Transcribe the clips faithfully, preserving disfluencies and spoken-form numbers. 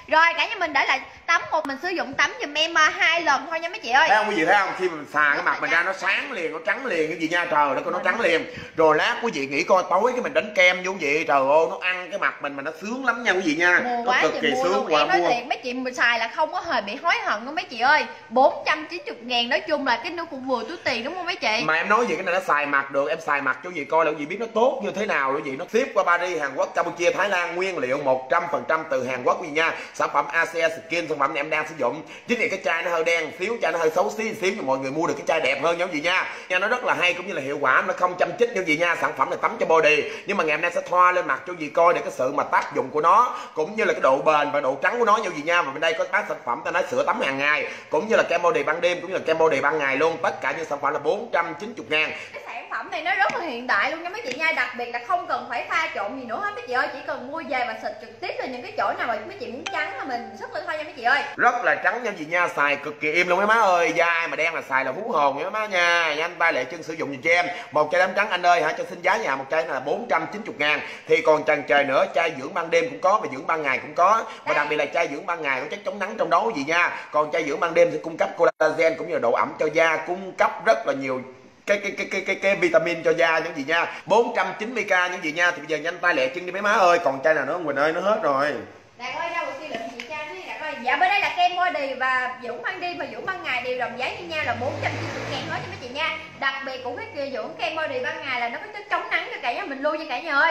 Rồi cả nhà mình để lại tắm một mình sử dụng tắm giùm em hai lần thôi nha mấy chị ơi. Thấy không quý vị, thấy không, khi mình xài cái mặt mình ra nó sáng liền, nó trắng liền cái gì nha, trời nó nó trắng liền. Rồi lát quý vị nghĩ coi tối cái mình đánh kem vô vậy, trời ơi nó ăn cái mặt mình mà nó sướng lắm nha quý vị nha. Mua nó quá cực kỳ sướng. Qua em nói mua. Thiệt mấy chị mình xài là không có hề bị hối hận đâu mấy chị ơi. Bốn trăm chín mươi ngàn nói chung là cái nó cũng vừa túi tiền đúng không mấy chị? Mà em nói gì cái này nó xài mặt được, em xài mặt cho gì coi là gì biết nó tốt như thế nào rồi gì. Nó ship qua Paris, Hàn Quốc, Campuchia, Thái Lan, nguyên liệu một trăm phần trăm từ Hàn Quốc quý vị nha. Sản phẩm a xê Skin, sản phẩm này em đang sử dụng. Chính vì cái chai nó hơi đen xíu, chai nó hơi xấu xí xíu, nhưng mọi người mua được cái chai đẹp hơn nha quý vị nha. Nha nó rất là hay cũng như là hiệu quả, nó không châm chích nha quý vị nha. Sản phẩm này tắm cho body, nhưng mà ngày hôm nay sẽ thoa lên mặt cho quý vị coi để cái sự mà tác dụng của nó cũng như là cái độ bền và độ trắng của nó nha quý vị nha. Và bên đây có bán sản phẩm ta nói sữa tắm hàng ngày cũng như là kem body ban đêm cũng như là kem body ban ngày luôn. Tất cả những sản phẩm là bốn trăm chín mươi ngàn. Cái sản phẩm này nó rất là hiện đại luôn nha mấy chị nha, đặc biệt là không cần phải pha trộn gì nữa hết mấy chị ơi, chỉ cần mua về và xịt trực tiếp lên những cái chỗ nào mà mấy chị muốn trắng là mình sức lên thôi nha mấy chị ơi. Rất là trắng nha chị nha, xài cực kỳ im luôn mấy má ơi. Da ai mà đen là xài là hú hồn mấy má nha. Nhanh tay lẹ chân sử dụng giùm cho em một chai đám trắng anh ơi hả, cho xin giá nhà một chai là bốn trăm chín mươi ngàn. Thì còn chần trời nữa, chai dưỡng ban đêm cũng có và dưỡng ban ngày cũng có, và đặc biệt là chai dưỡng ban ngày có chất chống nắng trong đó gì nha. Còn chai dưỡng ban đêm sẽ cung cấp collagen cũng như là độ ẩm cho da, cung cấp rất là nhiều cái cái cái cái cái, cái vitamin cho da những gì nha. Bốn trăm chín mươi k những gì nha. Thì bây giờ nhanh tay lẹ chân đi mấy má ơi. Còn chai nào nữa Quỳnh ơi, nó hết rồi. Đạt ơi đâu kia lượng chị cha đi Đạt ơi. Dạ bên đây là kem body và dưỡng ban đêm và dưỡng ban ngày đều đồng giá như nhau là bốn trăm chín mươi ngàn hết cho mấy chị nha. Đặc biệt của cái kia dưỡng kem body ban ngày là nó có chất chống nắng cho cả nhà mình luôn nha cả nhà ơi.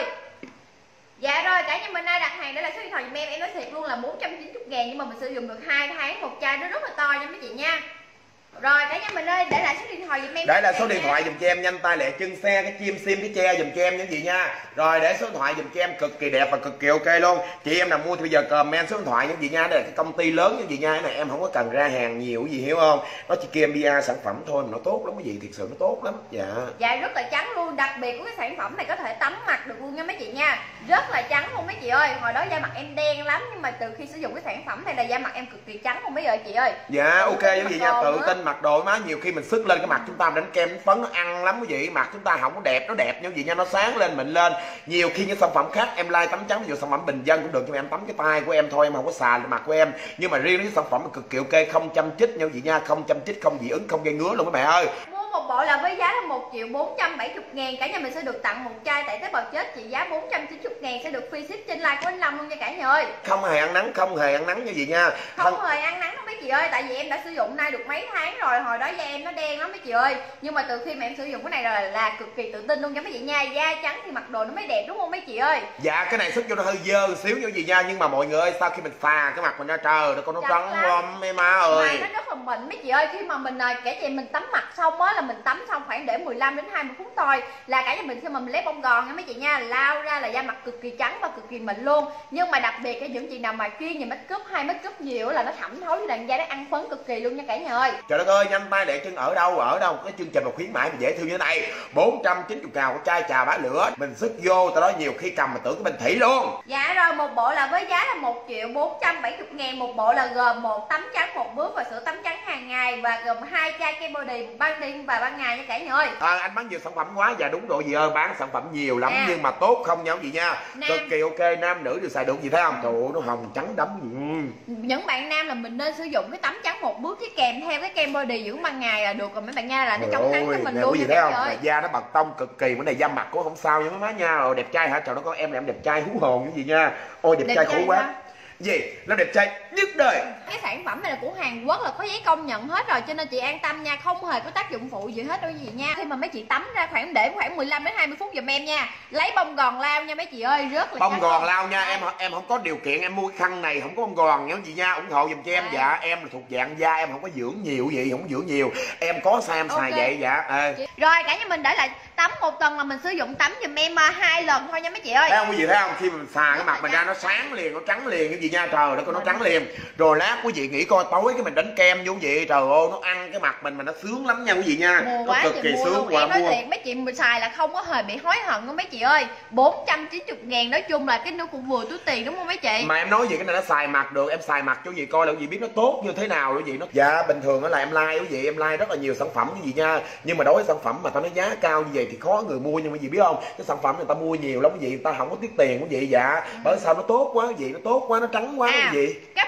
Dạ rồi cả nhà mình ai đặt hàng để là số điện thoại giùm em, em nói thiệt luôn là bốn trăm chín mươi ngàn nhưng mà mình sử dụng được hai tháng một chai, nó rất là to nha mấy chị nha. Rồi cả nhà mình ơi để lại số điện thoại giùm em. Để là số điện thoại giùm cho em, nhanh tay lẹ chân xe cái chim sim cái che giùm cho em những gì nha. Rồi để số điện thoại giùm cho em cực kỳ đẹp và cực kỳ ok luôn. Chị em nào mua thì bây giờ comment số điện thoại những gì nha. Đây là cái công ty lớn những gì nha. Cái này em không có cần ra hàng nhiều cái gì hiểu không? Nó chỉ kia pê rờ sản phẩm thôi mà nó tốt lắm cái gì, thiệt sự nó tốt lắm. Dạ. Dạ rất là trắng luôn, đặc biệt của cái sản phẩm này có thể tắm mặt được luôn nha mấy chị nha. Rất là trắng luôn mấy chị ơi. Hồi đó da mặt em đen lắm nhưng mà từ khi sử dụng cái sản phẩm này là da mặt em cực kỳ trắng luôn mấy ơi chị ơi. Dạ ok những gì nha, tự tin mặc đồ má. Nhiều khi mình sức lên cái mặt chúng ta đánh kem phấn nó ăn lắm quý vị, mặt chúng ta không có đẹp, nó đẹp như gì nha, nó sáng lên mịn lên. Nhiều khi những sản phẩm khác em like tắm trắng, ví dụ sản phẩm bình dân cũng được, nhưng mà em tắm cái tay của em thôi, em không có xài mặt của em. Nhưng mà riêng cái sản phẩm cực kỳ ok, không châm chích như gì nha, không châm chích, không dị ứng, không gây ngứa luôn các mẹ ơi. Một bộ là với giá là một triệu bốn trăm bảy mươi ngàn, cả nhà mình sẽ được tặng một chai tại tế bào chết trị giá bốn trăm chín mươi ngàn, sẽ được free ship trên like của anh Long luôn nha cả nhà ơi. Không hề ăn nắng, không hề ăn nắng như gì nha. Không, không hề ăn nắng đâu mấy chị ơi, tại vì em đã sử dụng nay được mấy tháng rồi, hồi đó da em nó đen lắm mấy chị ơi. Nhưng mà từ khi mà em sử dụng cái này rồi là, là cực kỳ tự tin luôn nha mấy chị nha, da trắng thì mặc đồ nó mới đẹp đúng không mấy chị ơi. Dạ cái này sức vô nó hơi dơ xíu như gì nha, nhưng mà mọi người ơi sau khi mình phà cái mặt mình ra trời nó con nó trắng lắm mấy má ơi. Mà nó rất là mịn mấy chị ơi, khi mà mình kể chị mình tắm mặt xong á là mình tắm xong khoảng để mười lăm đến hai mươi phút thôi là cả nhà mình khi mà mình lấy bông gòn nha mấy chị nha, lao ra là da mặt cực kỳ trắng và cực kỳ mịn luôn. Nhưng mà đặc biệt cái những chị nào mà chuyên về make up hay make up nhiều là nó thẩm thấu với làn da, nó ăn phấn cực kỳ luôn nha cả nhà ơi. Trời đất ơi, nhanh tay để chân ở đâu ở đâu cái chương trình mà khuyến mãi mà dễ thương như thế này, bốn trăm chín mươi ngàn của chai trà bá lửa, mình sức vô tao nói nhiều khi cầm mà tưởng cái bình thủy luôn. Dạ rồi một bộ là với giá là một triệu bốn trăm bảy mươi ngàn, một bộ là gồm một tắm trắng một bước và sữa tắm trắng hàng ngày và gồm hai chai kem body ban đêm và ban ngày nha cả nhà ơi. À, anh bán nhiều sản phẩm quá. Dạ đúng rồi gì ơi, bán sản phẩm nhiều lắm à. Nhưng mà tốt không nhau gì nha, nam. Cực kỳ ok, nam nữ đều xài được gì thấy không? Trời ơi, nó hồng trắng đấm gì. Những bạn nam là mình nên sử dụng cái tắm trắng một bước cái kèm theo cái kem body dưỡng ban ngày là được rồi mấy bạn nha, là nó chống nắng cho mình luôn gì thấy không? Mà da nó bật tông cực kỳ, bữa này da mặt cũng không sao nha mấy má nha. Rồi đẹp trai hả? Trời nó có em là em đẹp trai hú hồn cái gì nha. Ôi đẹp, đẹp trai khổ quá. Sao? Gì? Nó đẹp trai nhất đời. Cái sản phẩm này là của Hàn Quốc, là có giấy công nhận hết rồi cho nên chị an tâm nha, không hề có tác dụng phụ gì hết đâu gì nha. Khi mà mấy chị tắm ra khoảng để khoảng mười lăm đến hai mươi phút giùm em nha. Lấy bông gòn lao nha mấy chị ơi, rất là bông gòn lao nha. Em em không có điều kiện em mua cái khăn này không có bông gòn nha chị nha, ủng hộ giùm cho em. À. Dạ em là thuộc dạng da em không có dưỡng nhiều gì, không dưỡng nhiều. Em có sao em xài okay. Vậy dạ. À. Rồi cả nhà mình để lại tắm một tuần là mình sử dụng tắm giùm em hai lần thôi nha mấy chị ơi. Thấy không quý vị thấy không? Khi mình xài cái mặt mình ra nó sáng liền, nó trắng liền cái gì nha, trời nó con nó trắng liền. Rồi lát quý vị nghĩ coi tối cái mình đánh kem vô vậy, trời ơi nó ăn cái mặt mình mà nó sướng lắm nha quý vị nha. Mua nó quá cực kỳ mua sướng. Luôn. Em nói thiệt mấy chị mình xài là không có hề bị hối hận đâu mấy chị ơi. Bốn trăm chín mươi ngàn nói chung là cái nó cũng vừa túi tiền đúng không mấy chị? Mà em nói gì cái này nó xài mặt được, em xài mặt cho gì coi là quý vị biết nó tốt như thế nào quý vị nó. Dạ bình thường đó là em like quý vị, em like rất là nhiều sản phẩm như gì nha. Nhưng mà đối với sản phẩm mà tao nói giá cao như vậy thì khó người mua, nhưng mà gì biết không? Cái sản phẩm người ta mua nhiều lắm quý vị, người ta không có tiếc tiền quý vị. Dạ. Ừ. Bởi sao nó tốt quá quý vị, nó tốt quá, nó trắng quá quý vị. Các bạn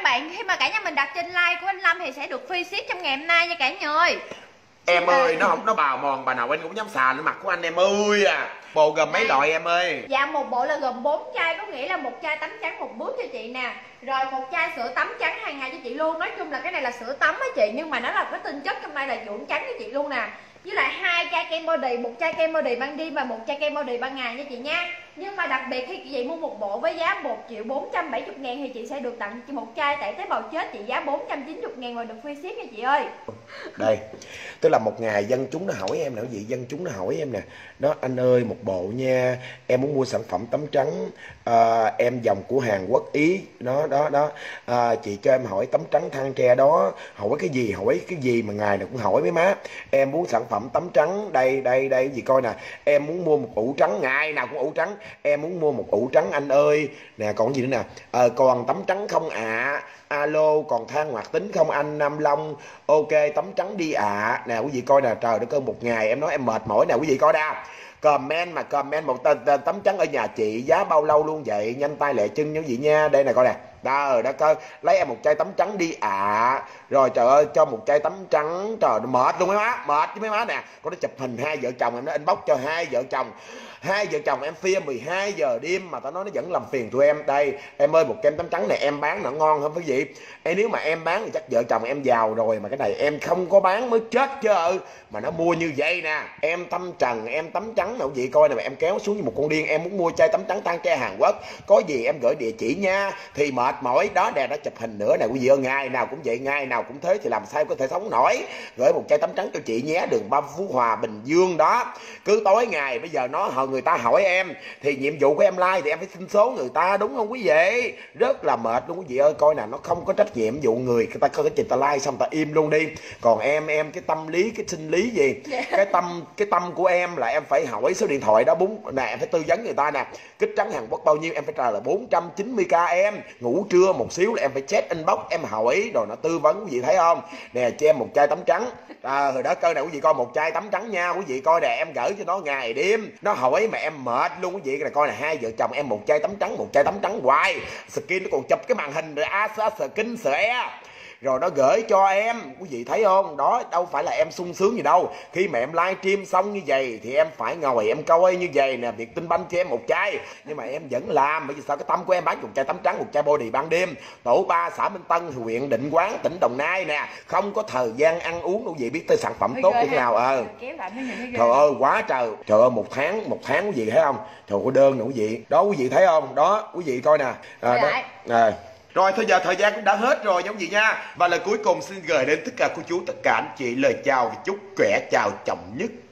bạn khi mà cả nhà mình đặt trên like của anh Lâm thì sẽ được free ship trong ngày hôm nay nha cả nhà ơi. Em ơi, nó không nó bào mòn bà nào anh cũng dám xà lên mặt của anh em ơi à. Bộ gồm mấy loại em ơi? Dạ một bộ là gồm bốn chai, có nghĩa là một chai tắm trắng một bước cho chị nè. Rồi một chai sữa tắm trắng hàng ngày cho chị luôn. Nói chung là cái này là sữa tắm á chị, nhưng mà nó là cái tinh chất trong đây là dưỡng trắng cho chị luôn nè. Với lại hai chai kem body, một chai kem body ban đêm và một chai kem body ban ngày nha chị nha. Nhưng mà đặc biệt khi chị mua một bộ với giá một triệu bốn trăm bảy mươi ngàn thì chị sẽ được tặng một chai tẩy tế bào chết trị giá bốn trăm chín mươi ngàn và được free ship nha chị ơi. Đây, tức là một ngày dân chúng nó hỏi em nè quý vị, dân chúng nó hỏi em nè, đó anh ơi một bộ nha, em muốn mua sản phẩm tắm trắng, à, em dòng của Hàn Quốc Ý, đó đó đó, à, chị cho em hỏi tắm trắng than tre đó, hỏi cái gì hỏi cái gì mà ngày nào cũng hỏi mấy má, em muốn sản phẩm tắm trắng, đây đây đây gì coi nè, em muốn mua một ủ trắng, ngày nào cũng ủ trắng, em muốn mua một ủ trắng anh ơi, nè còn gì nữa nè, à, còn tắm trắng không ạ? À? Alo, còn than hoạt tính không anh Nam Long? Ok, tắm trắng đi ạ. À. Nè quý vị coi nè, trời đất ơi một ngày em nói em mệt mỏi nè quý vị coi đa. Comment mà comment một tấm trắng ở nhà chị giá bao lâu luôn vậy? Nhanh tay lẹ chân như vậy nha. Đây nè coi nè. Đó, đó coi, lấy em một chai tắm trắng đi ạ. À. Rồi trời ơi, cho một chai tắm trắng, trời mệt luôn mấy má, mệt với mấy má nè. Có nó chụp hình hai vợ chồng em nó inbox cho hai vợ chồng. Hai vợ chồng em phia mười hai giờ đêm mà tao nói nó vẫn làm phiền tụi em. Đây, em ơi một kem tắm trắng này em bán nó ngon không quý vị? Em nếu mà em bán thì chắc vợ chồng em giàu rồi, mà cái này em không có bán mới chết chứ. Mà nó mua như vậy nè, em tâm trần, em tắm trắng nè quý vị coi nè, mà em kéo xuống như một con điên, em muốn mua chai tắm trắng than tre Hàn Quốc, có gì em gửi địa chỉ nha. Thì mệt mỏi đó nè, nó chụp hình nữa nè quý vị ơi, ngày nào cũng vậy, ngày nào cũng thế thì làm sao có thể sống nổi. Gửi một chai tắm trắng cho chị nhé, đường Ba Phú Hòa Bình Dương đó. Cứ tối ngày bây giờ nó họ người ta hỏi em thì nhiệm vụ của em like thì em phải xin số người ta, đúng không quý vị? Rất là mệt luôn quý vị ơi, coi nè, nó không có trách nhiệm vụ người người ta coi cái trình ta like xong ta im luôn đi. Còn em em cái tâm lý, cái sinh lý gì, cái tâm cái tâm của em là em phải hỏi số điện thoại đó, bốn nè em phải tư vấn người ta nè, kích trắng Hàn Quốc bao nhiêu em phải trả là bốn trăm chín mươi k em, ngủ trưa một xíu là em phải check inbox em hỏi rồi nó tư vấn, quý vị thấy không nè, cho em một chai tắm trắng. À, hồi đó cơ này quý vị coi một chai tắm trắng nha quý vị coi nè, em gửi cho nó ngày đêm, nó hỏi mà em mệt luôn quý vị. Này coi là hai vợ chồng em một chai tắm trắng, một chai tắm trắng hoài, skin nó còn chụp cái màn hình rồi a skin sẻ rồi nó gửi cho em, quý vị thấy không? Đó đâu phải là em sung sướng gì đâu. Khi mà em livestream xong như vậy thì em phải ngồi em coi như vậy nè, Việt Tinh Banh cho em một chai, nhưng mà em vẫn làm, bởi vì sao? Cái tâm của em bán một chai tắm trắng, một chai body ban đêm, tổ ba xã Minh Tân, huyện Định Quán, tỉnh Đồng Nai nè, không có thời gian ăn uống đâu, quý vị biết tới sản phẩm tốt như thế nào. Ờ trời ơi quá trời, trời ơi một tháng một tháng quý vị thấy không? Trời ơi đơn nè quý vị, đó quý vị thấy không? Đó quý vị coi nè, à, đó, à. Rồi thôi giờ thời gian cũng đã hết rồi giống gì nha. Và lời cuối cùng xin gửi đến tất cả cô chú, tất cả anh chị lời chào và chúc khỏe chào chồng nhất.